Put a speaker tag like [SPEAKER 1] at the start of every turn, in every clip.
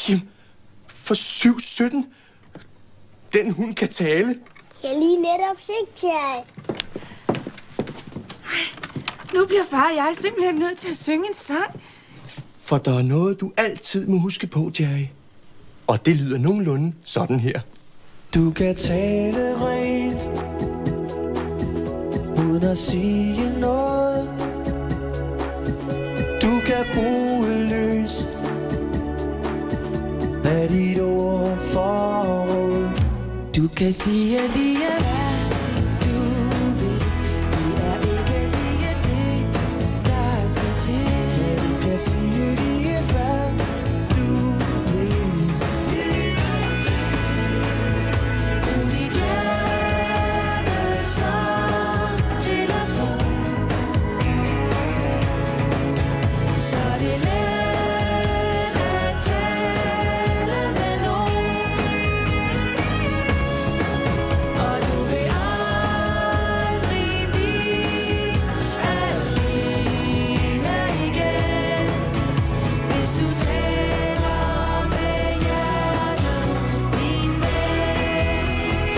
[SPEAKER 1] Jim, for 7-17. Den hund kan tale.
[SPEAKER 2] Jeg lige netop set jer.
[SPEAKER 3] Nu bliver far og jeg simpelthen nødt til at synge en sang.
[SPEAKER 1] For der er noget, du altid må huske på, Jerry. Og det lyder nogenlunde sådan her.
[SPEAKER 4] Du kan tale rent, uden at sige noget. Du kan bruge løs af dit ord forråd.
[SPEAKER 5] Du kan sige lige hvad du vil. Det er ikke lige det, der skal til.
[SPEAKER 4] Ja, du kan sige lige hvad du vil.
[SPEAKER 5] Brug dit hjerte som telefon, så det er let at tale med nogen. Og du vil aldrig blive alene igen, hvis du taler med hjertet, min ven.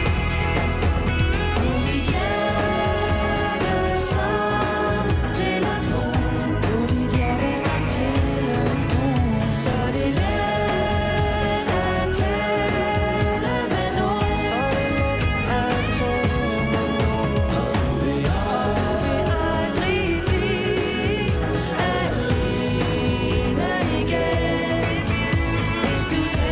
[SPEAKER 5] Brug dit hjerte som telefon, brug dit hjerte som telefon, så det er let at tale med nogen.
[SPEAKER 4] Så er det let at tale med nogen. Og du vil
[SPEAKER 5] Aldrig blive alene igen, hvis du taler